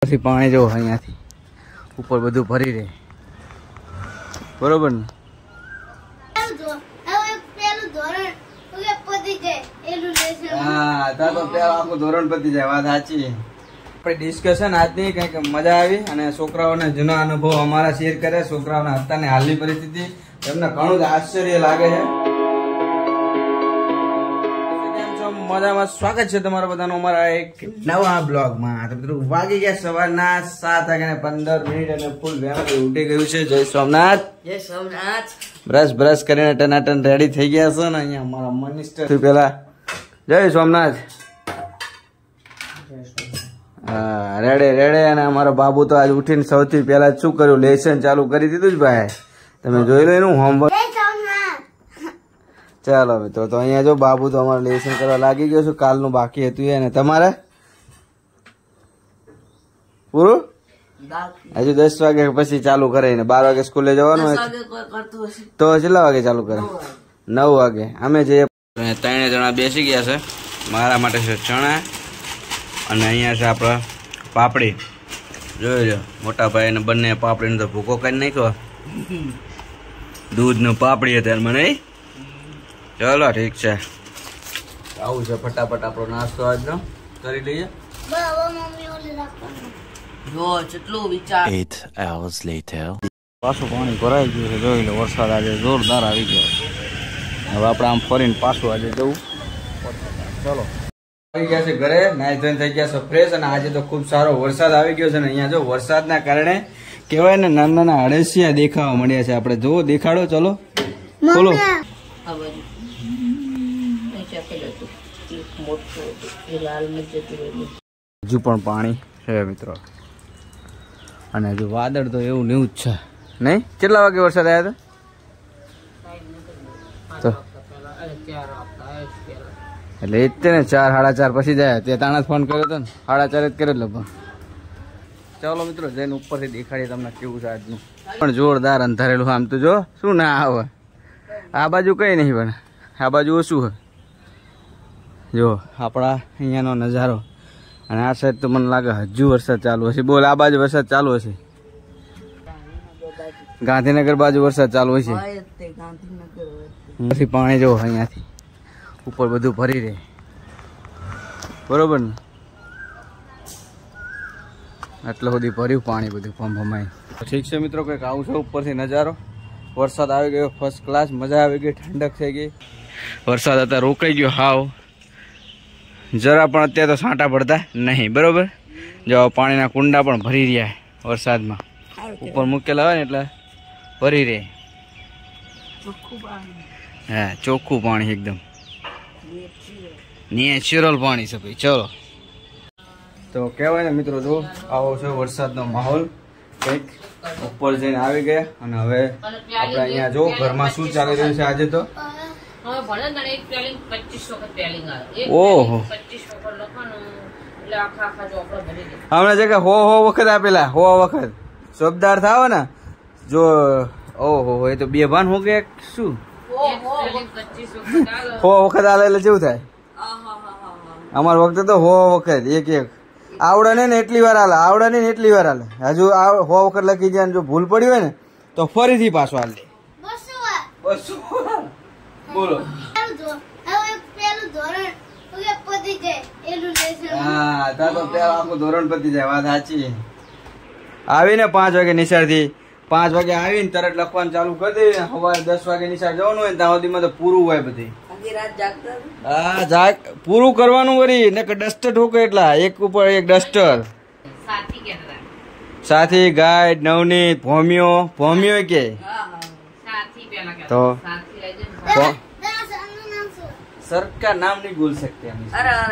પછી પાણી જો અહીંયાથી ઉપર બધું ભરી રહે, બરોબર ને? હા, તો આખું ધોરણ પતી જાય, વાત સાચી. આપણે ડિસ્કશન આજની કંઈક મજા આવી અને છોકરાઓને જૂના અનુભવ અમારા શેર કરે, છોકરાઓના અત્યારની હાલની પરિસ્થિતિ એમને ઘણું જ આશ્ચર્ય લાગે છે. મજામાં સ્વાગત છે તમારા બધાનું અમારા એક નવા બ્લોગમાં. વાગી ગયા સવારના 7:15 અને ફૂલ વેમાથી ઉઠી ગયું છે. જય સોમનાથ. જય સોમનાથ. બ્રશ કરીને ટનાટન રેડી થઈ ગયા છે ને અહીંયા અમારા મિનિસ્ટર પેલા જય સોમનાથ. હા, રેડે અને અમારો બાબુ તો આજ ઉઠીને સૌથી પહેલા શું કર્યું, લેસન ચાલુ કરી દીધું જ ભાઈ. તમે જોઈ લો એનું હોમવર્ક. ચાલો મિત્રો, તો અહીંયા જો બાબુ તો અમારે લેસન કરવા લાગી ગયો છું. કાલનું બાકી હતું અને તમારે પૂરું? હજુ 10 વાગે પછી ચાલુ કરે ને 12 વાગે સ્કૂલે જવાનું હોય તો કેટલા વાગે ચાલુ કરે? 9 વાગે. અમે જે 3 જણા બેસી ગયા છે. મારા માટે છે ચણા અને અહીંયા છે આપણા પાપડી. જોઈ લો મોટા ભાઈ ને બંને પાપડીનો તો ભૂકો કરી નાખ્યો. દૂધ નું પાપડી અત્યારે મને. ચલો ઠીક છે, આવું છે. ફટાફટ આપણો નાસ્તો આજનો કરી લઈએ. 8 hours later. પાછું પાણી ભરાઈ ગયું છે, જોઈ લો. વરસાદ આજે જોરદાર આવી ગયો. હવે આપણે આમ ફરીને પાછું આજે જવું. ચલો આવી ગયા છે ઘરે, નાઈ ધોઈને થઈ ગયા છે ફ્રેશ. અને આજે તો ખૂબ સારો વરસાદ આવી ગયો છે ને અહીંયા જો વરસાદના કારણે કહેવાય ને નાના અળસિયા દેખાવા મળ્યા છે. આપણે જો દેખાડો, ચલો ખોલો. હજુ પણ પાણી છે મિત્રો, અને હજુ વાદળ તો એવું ન્યૂઝ છે નહીં. કેટલા વાગે વરસાદ આવ્યો હતો? એટલે એ જ ને 4 સાડા 4 પછી જાય. તે તાણા ફોન કર્યો હતો ને, 4:30 જ કર્યો લગભગ. ચાલો મિત્રો જઈને ઉપરથી દેખાડીએ તમને કેવું છે આજનું. પણ જોરદાર અંધારેલું. આમ તો જો શું ના આવે, આ બાજુ કઈ નહીં પણ આ બાજુ ઓછું હોય. જો આપણા અહીંયાનો નજારો. અને આ સાઈડ તો મને લાગે હજુ વરસાદ ચાલુ હશે. બોલ, આ બાજુ વરસાદ ચાલુ હશે? ગાંધીનગર બાજુ વરસાદ ચાલુ હશે. પછી પાણી જો અહીંયાથી ઉપર બધું ભરી રહે, બરોબર ને? એટલે સુધી ભર્યું પાણી બધું ભમાય. ઠીક છે મિત્રો, કંઈક આવું છે ઉપરથી નજારો. વરસાદ આવી ગયો ફર્સ્ટ ક્લાસ, મજા આવી ગઈ, ઠંડક થઈ ગઈ. વરસાદ અત્યારે રોકાઈ ગયો હાવ, જરા પણ અત્યારે તો છાંટા પડતા નહીં, બરોબર? જો પાણીના કુંડા પણ ભરી રહ્યા વરસાદમાં, ઉપર મૂકેલા હોય ને એટલે ભરી રહે. હા, ચોખ્ખું પાણી એકદમ નેચરલ પાણી છે ભાઈ. ચલો તો કહેવાય ને મિત્રો, જો આવો છે વરસાદનો માહોલ. કંઈક ઉપર જઈને આવી ગયા અને હવે આપણે અહીંયા જો ઘરમાં શું ચાલી રહ્યું છે આજે તો. ઓહો, હમણાં જગ્યા હો વખત આપેલા, 100 વખત શબ્દાર થાવ ને જો. ઓહો, એ તો 2 ભાન હો ગયા શું? 100 વખત આલે એટલે કેવું થાય? અમારા વખતે તો 100 વખત એક આવડે ને એટલી વાર હાલે, આવડે ને એટલી વાર હાલે. હજુ 100 વખત લખી જાય, જો ભૂલ પડી હોય ને તો ફરીથી પાછો હાલ દે. બોલો. હા, તો આખું ધોરણ પતી જાય, વાત સાચી. આવીને 5 વાગે નિશાળથી 5 વાગે આવીને તરત લખવાનું ચાલુ કરી દે. સવારે 10 વાગે નિશાળ જવાનું હોય ત્યાં સુધીમાં તો પૂરું હોય બધી. હા, પૂરું કરવાનું વળી ને ડસ્ટર ઠોકે એટલા એક ઉપર એક ડસ્ટર. સાથી, ગાઈડ, નવનીત, ભોમિયો કે તો सर का नाम नहीं बोल सकते हम.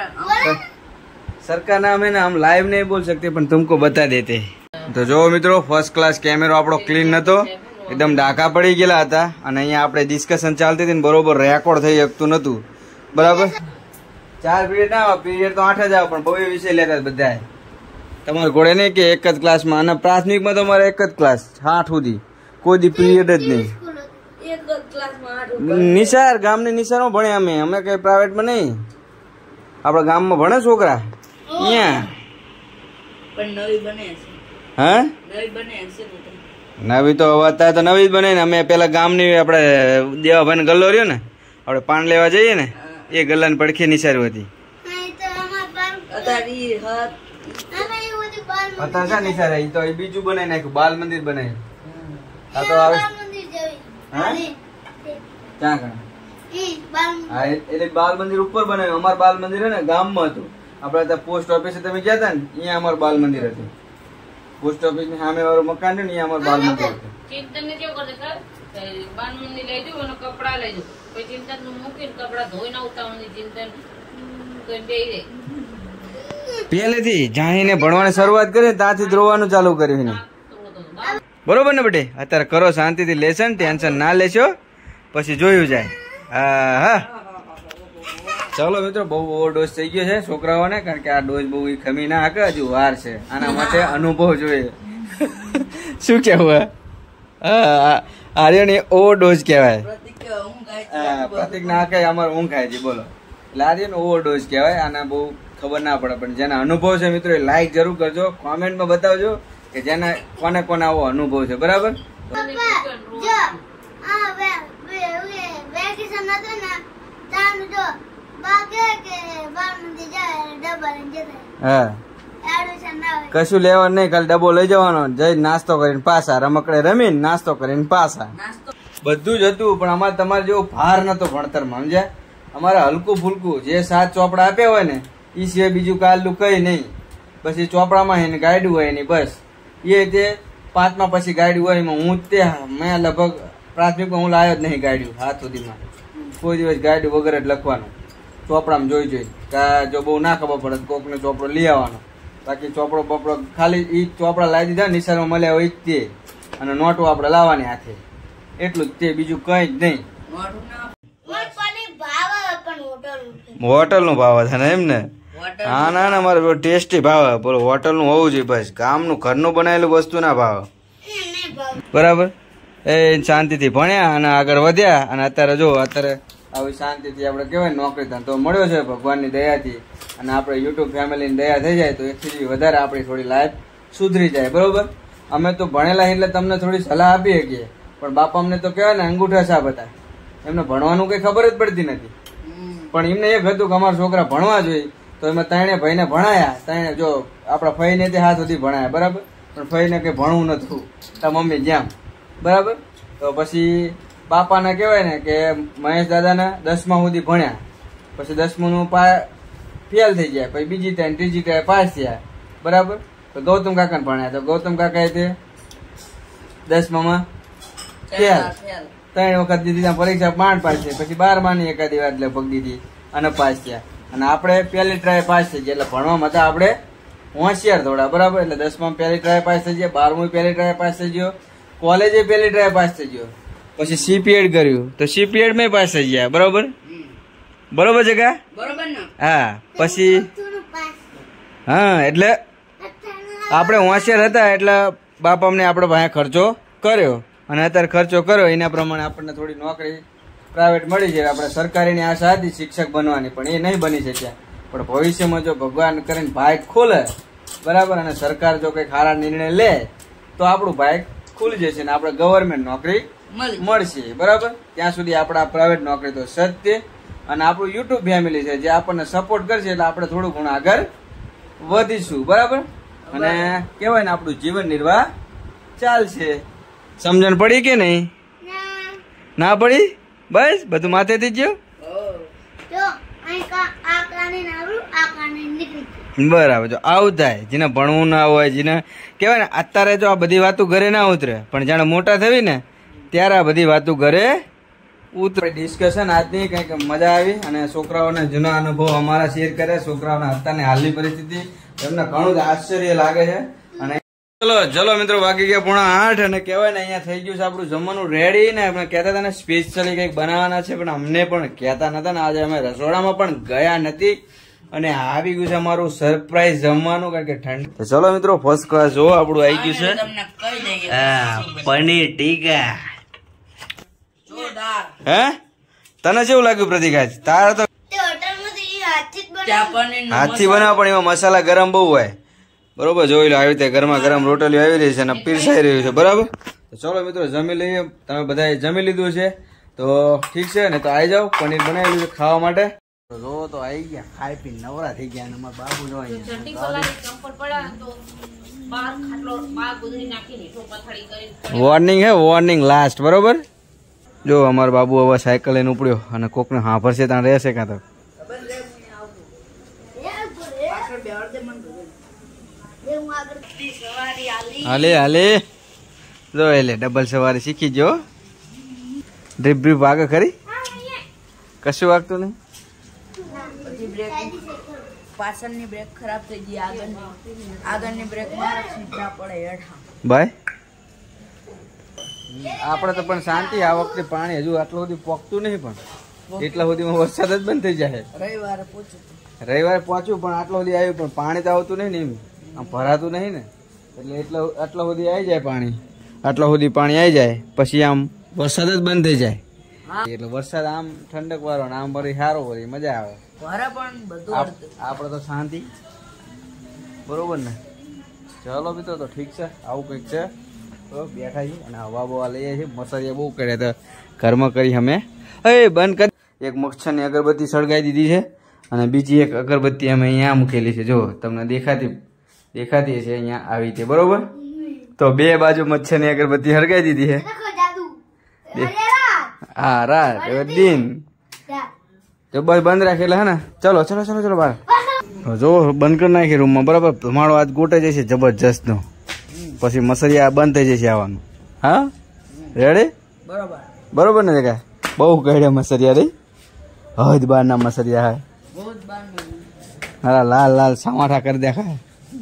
सर का नाम है ना, हम लाइव नहीं बोल सकते पर तुमको बता देते. तो जो मित्रों फर्स्ट क्लास कैमरो આપણો ક્લીન નતો, એકદમ ડાકા પડી ગયેલા હતા અને અહીંયા આપણે ડિસ્કશન ચાલતી હતી ને બરોબર રેકોર્ડ થઈ શકતું નતું, બરાબર? 4 પીરિયડ ના, પીરિયડ તો 8 જ આવે પણ બહુ વિષય લેતા બધા. તમારે ઘોડે નહીં કે એક જ ક્લાસમાં, અને પ્રાથમિકમાં તો અમારે એક જ ક્લાસ 8 સુધી, કોઈ દી પીરિયડ જ નહીં. નિશાર, ગામની નિશારમાં ભણે અમે કઈ પ્રાઇવેટમાં નહીં. આપણા ગામમાં ભણે છોકરા અહીંયા. હા નવી તો અત્યારે તો નવી જ બને ને. અમે પેલા ગામની આપણે દેવાભાઈ ગલ્લો રહ્યો ને, આપણે પાન લેવા જઈએ ને, એ ગલ્લાની પડખે નિસારું હતી. અત્યારે શા નિસાર તો એ બીજું બનાવી નાખ્યું, બાલ મંદિર બનાવ્યું. આ તો આવે ક્યાં કણ? હા એટલે બાલ મંદિર ઉપર બનાવ્યું. અમારું બાલ મંદિર ને ગામમાં હતું. આપડે ત્યાં પોસ્ટ ઓફિસે તમે ગયા હતા ને, અહીંયા અમારું બાલ મંદિર હતું. પોસ્ટ ઓફિસ ની સામે વાળું મકાન છે ને, અહીંયા અમારું બાલ મંદિર હતું. ચિંતન ને કેવું કરે સર, બાલ મંદિર લઈ જવું અને કપડા લઈ જવું, પછી ચિંતન નું મૂકીને કપડા ધોઈને આવતા હોય. ચિંતન પહેલેથી જાણીને ભણવાની શરૂઆત કરી ત્યાંથી ધ્રોવાનું ચાલુ કર્યું. બરોબર ને બેટે? અત્યારે કરો શાંતિથી લેસન, ટેન્શન ના લેશો, પછી જોયું જાય. હા ચલો મિત્રો, બહુ ઓવર ડોઝ થઈ ગયો છે છોકરાઓને, કારણ કે આ ડોઝ બહુ ખમી ના હકે, હજુ વાર છે. આના માટે અનુભવ જોઈએ. શું કેવું? આર્યન એ ઓવર ડોઝ કહેવાય. પ્રતિક ના કે અમારે ઊંઘ ખાય છે, બોલો. એટલે આર્યન ઓવર ડોઝ કહેવાય. આના બહુ ખબર ના પડે, પણ જેના અનુભવ છે મિત્રો એ લાઈક જરૂર કરજો, કોમેન્ટમાં બતાવજો કે જેના કોને કોને આવો અનુભવ છે. બરાબર? હા કશું લેવાનું નહીં, ખાલી ડબ્બો લઈ જવાનો, જઈ નાસ્તો કરીને પાછા, રમકડે રમીને નાસ્તો કરીને પાછા. બધું જ હતું, પણ અમારે તમારે જેવો ભાર નતો ભણતરમાં, સમજ્યા? અમારે હલકું ફૂલકું જે 7 ચોપડા આપ્યા હોય ને એ સિવાય બીજું કાલનું કઈ નહીં. બસ એ ચોપડામાં એને ગાઈડું હોય એની, બસ એ તે 5મા પછી ગાઈડું હોય એમાં હું તે મેં લગભગ પ્રાથમિકમાં હું લાવ્યો જ નહીં ગાઈડું હાથ સુધીમાં. કોઈ દિવસ ગાઈડું વગર જ લખવાનું, ચોપડામાં જોઈ જો બહુ ના ખબર પડે કોકને ચોપડો લઈ આવવાનો. બાકી ચોપડો બપડો ખાલી એ ચોપડા લાવી દીધા નિશાળમાં મળ્યા હોય તે, અને નોટો આપણે લાવવાની હાથે, એટલું જ તે, બીજું કઈ જ નહીં. હોટલ નું ભાવ છે ને એમ ને? હા ના મારે ટેસ્ટી ભાવ, બોલો હોટલ નું હોવું જોઈએ. બસ ગામનું ઘરનું બનાવેલું વસ્તુ ના ભાવ. બરાબર? એ શાંતિથી ભણ્યા અને આગળ વધ્યા, અને અત્યારે જો અત્યારે આવી શાંતિથી આપણે કહેવાય નોકરી ધંધો મળ્યો છે ભગવાનની દયાથી, અને આપણે યુટ્યુબ ફેમિલીની દયા થઈ જાય તો એથી વધારે આપણી થોડી લાઈફ સુધરી જાય. બરોબર? અમે તો ભણેલા એટલે તમને થોડી સલાહ આપી શકીએ, પણ બાપા અમને તો કહેવાય ને અંગૂઠા સાહેબ હતા, એમને ભણવાનું કઈ ખબર જ પડતી નથી. પણ એમને એક હતું કે અમારા છોકરા ભણવા જોઈએ, તો એમાં ત્રણે ભાઈને ભણાયા. ત્રણે જો આપણા ફઈને તે હાથ સુધી ભણાયા, બરાબર? પણ ફઈને કઈ ભણવું નતું, તાર મમ્મી જેમ. બરાબર? તો પછી બાપાને કહેવાય ને કે મહેશ દાદાને 10મા સુધી ભણ્યા, પછી 10મું ફેલ થઈ ગયા, પછી બીજી ટાઈમ ત્રીજી ટાઈમ પાસ થયા. બરાબર? તો ગૌતમ કાકાને ભણ્યા, તો ગૌતમ કાકા તે 10મામાં ફેલ, 3 વખત દીધી પરીક્ષા 5 પાસ થઈ, પછી 12માની એકાદી વાર લગભગ દીધી અને પાસ થયા. અને આપણે પહેલી ટ્રાય પાસ થઈ ગયા, એટલે ભણવામાં હતા આપણે હોશિયાર થોડા. બરાબર? એટલે 10માં પહેલી ટ્રાય પાસ થઈ ગયા, 12મું પહેલી ટ્રાય પાસ થઈ ગયો, કોલેજે પહેલી ટ્રાય પાસ થઈ ગયો, પછી સીપીએડ કર્યું તો સીપીએડ માં પાસ થઈ ગયા. બરોબર? બરોબર છે કા? હા પછી હા એટલે આપણે હોશિયાર હતા એટલે બાપા અમને આપણે પાસે ખર્ચો કર્યો, અને અત્યારે ખર્ચો કર્યો એના પ્રમાણે આપણને થોડી નોકરી પ્રાઇવેટ મળી જાય. આપણે સરકારીની આશા હતી શિક્ષક બનવાની, પણ એ નહીં બની શક્યા. પણ ભવિષ્યમાં જો ભગવાન કરીને ભાગ ખોલે, બરાબર, અને સરકાર જો કઈ સારા નિર્ણય લે તો આપણું ભાગ ખુલી જશે ને આપણે ગવર્મેન્ટ નોકરી મળશે. બરાબર? ત્યાં સુધી આપણા પ્રાઇવેટ નોકરી તો સત્ય, અને આપણું યુટ્યુબ ફેમિલી છે જે આપણને સપોર્ટ કરશે એટલે આપણે થોડું ઘણું આગળ વધીશું. બરાબર? અને કેવાય ને આપણું જીવન નિર્વાહ ચાલશે. સમજણ પડી કે નહીં? ના પડી? બસ બધું માથેથી જ ગયું. બરાબર? જો આવું થાય, જેને ભણવું ના હોય, જેને કેવાય ને અત્યારે જો આ બધી વાતો ઘરે ના ઉતરે, પણ જાણે મોટા થવી ને ત્યારે આ બધી વાતો ઘરે ઉતરે. ડિસ્કશન આજની કંઈક મજા આવી, અને છોકરાઓને જૂના અનુભવ અમારા શેર કરે, છોકરાઓના અત્યારની હાલની પરિસ્થિતિ એમને ઘણું જ આશ્ચર્ય લાગે છે. અને ચલો મિત્રો, વાગી ગયા 7:30, અને કહેવાય ને અહીંયા થઈ ગયું છે આપણું જમવાનું રેડી. ને આપણે કહેતા હતા ને સ્પેશિયલી કંઈક બનાવવાના છે, પણ અમને પણ કહેતા નતા ને આજે અમે રસોડામાં પણ ગયા નથી, અને આવી ગયું છે અમારું સરપ્રાઈઝ જમવાનું, કારણ કે ઠંડ. ચલો મિત્રો, ફર્સ્ટ ક્લાસ જો આપણું આવી ગયું છે પનીર ટીકા. હે તને કેવું લાગ્યું પ્રતિક? આજ તારે તો હાથથી બનાવ, પણ એમાં મસાલા ગરમ બહુ હોય. બરોબર જોઈ લો, આવી રીતે ગરમા ગરમ રોટલી આવી રહી છે અને પીરસાઈ રહ્યું છે. બરાબર, તો ચલો મિત્રો જમી લઈએ. તમે બધાએ જમી લીધું છે તો ઠીક છે ને, તો આવી જાઓ. પનીર બનાવેલું છે ખાવા માટે. જો તો આવી ગયા, ખાઈ પી નવરા થઈ ગયા. અને અમારા બાબુ જો વોર્નિંગ હે, વોર્નિંગ લાસ્ટ. બરોબર, જો અમારો બાબુ હવે સાયકલ લઈને ઉપડ્યો અને કોકને હાંભરશે ત્યાં રહેશે કાં તો. હાલે હાલે જો એટલે ડબલ સવારી શીખી જો. ડ્રીપ બ્રીપ વાગે ખરી? કશું વાગતું નહીં. પાછળની બ્રેક ખરાબ થઈ ગઈ, આગળની બ્રેક મારા સીધા પડે હેઠા. ભાઈ આપણે તો પણ શાંતિ. આ વખતે પાણી હજુ આટલું સુધી પોકતું નહીં, પણ એટલા સુધીમાં વરસાદ જ બંધ થઈ જાય. રવિવારે પહોંચ્યું પણ આટલો સુધી આવ્યું, પણ પાણી તો આવતું નહીં ને, એમ આમ ભરાતું નહીં ને, એટલે આટલા સુધી આવી જાય પાણી. આટલા સુધી પાણી આવી જાય પછી આમ વરસાદ જ બંધ થઈ જાય. એટલે વરસાદ આમ ઠંડક વાળો ને આમ વળી સારો વળી મજા આવે. આપડે તો શાંતિ. બરોબર ને? ચલો મિત્રો, તો ઠીક છે, આવું કંઈક છે. તો બેઠા છીએ અને હવા બવા લઈએ છીએ. મસરિયા બહુ કર્યા તો ઘરમાં કરી અમે. બંધ કરી. એક મચ્છરની અગરબત્તી સળગાવી દીધી છે અને બીજી એક અગરબત્તી અમે અહીંયા મૂકેલી છે. જો તમને દેખાતી છે અહીંયા આવી રીતે. બરોબર, તો બે બાજુ મચ્છરની અગરબત્તી સળગાવી દીધી છે. હા, રાત દિન તો બસ બંધ રાખેલા હે ને. ચલો ચલો ચલો ચલો બહાર. જો બંધ કરી નાખી રૂમમાં. બરાબર, ધુમાડો આજ ગોટે જશે જબરજસ્ત નો. પછી મસરિયા બંધ થઈ જશે આવવાનું. હા, રેડી? બરોબર ને જગા? બહુ ગળ્યા મસરિયા રે. હદ બાર ના મસરિયા હે. હા, લાલ લાલ સામાઠા કરી દેખાય.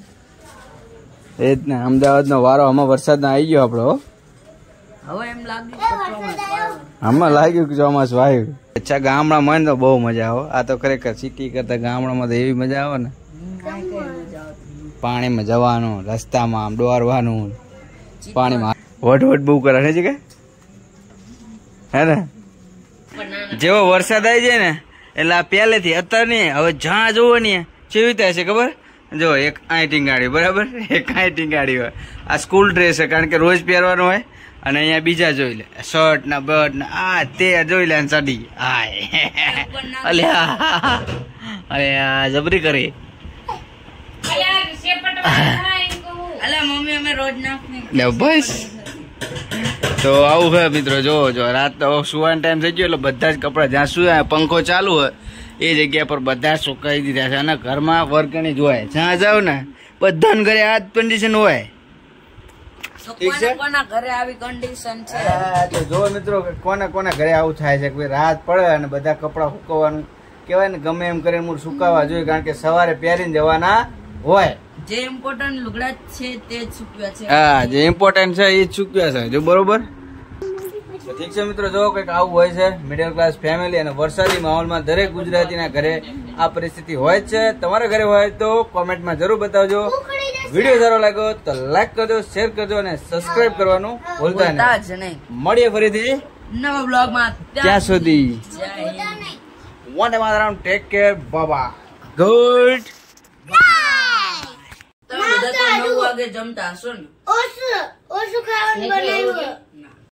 એ જ ને, અમદાવાદ નો વારો આમાં વરસાદ ના આવી ગયો આપડો. આમાં લાગ્યું કે ચોમાસું આવ્યું. અચ્છા, ગામડામાં તો બહુ મજા આવે. આ તો ખરેખર સિટી કરતા ગામડામાં તો એવી મજા આવે ને. પાણીમાં જવાનું, રસ્તામાં આમ દોરવાનું, પાણીમાં વટ બહુ કરે છે કે હે ને. જેવો વરસાદ આવી જાય ને એટલે આ પહેલેથી અત્યારે નહીં, હવે જ્યાં જોવો ને કેવી રીતે હશે ખબર? જો એક આઈટિંગ ગાડી, બરાબર, એક આઈટિંગ ગાડી હોય. આ સ્કૂલ ડ્રેસ છે, કારણ કે રોજ પહેરવાનું હોય. અને અહીંયા બીજા જોઈ લે, શર્ટ ના બર્ટ ના આ તે જોઈ લે ચડી. અરે જબરી કરી. બસ તો આવું છે મિત્રો. જો રાત તો સુવાનો ટાઈમ થઈ ગયો એટલે બધા જ કપડા જ્યાં સુયા પંખો ચાલુ હોય એ જગ્યા પર બધા સુકાઈ દીધા છે. અને ઘરમાં વર્કણી જ હોય. જ્યાં જાવ ને બધાને ઘરે આ જ કન્ડિશન હોય. ઘરે આવી કન્ડિશન છે. તો જો મિત્રો, કોના કોના ઘરે આવું થાય છે કે રાત પડે અને બધા કપડા સુકવવાનું કેવાય ને, ગમે એમ કરીને સુકાવા જોઈએ, કારણ કે સવારે પહેરીને જવાના હોય. જે ઇમ્પોર્ટન્ટ લુગડા છે તે જ સૂક્યા છે. હા, જે ઇમ્પોર્ટન્ટ છે એ જ સૂક્યા છે. જો બરોબર, ઠીક છે મિત્રો. જો કંઈક આવું હોય છે મિડલ ક્લાસ ફેમિલી અને વરસાદી માહોલમાં દરેક ગુજરાતીના ઘરે આ પરિસ્થિતિ હોય જ છે. તમારા ઘરે હોય તો કોમેન્ટમાં જરૂર બતાવજો. વિડીયો સારો લાગ્યો તો લાઈક કરજો, શેર કરજો અને સબસ્ક્રાઇબ કરવાનું ભૂલતા નહીં. મળીએ ફરીથી નવા બ્લોગમાં. ત્યાં સુધી વંદે માતરમ. Take care. બાબા. ગુડ. તમે બધા તો 9 વાગે જમતા હશો ને? ઓછું ખાવાનું બનાવ્યું.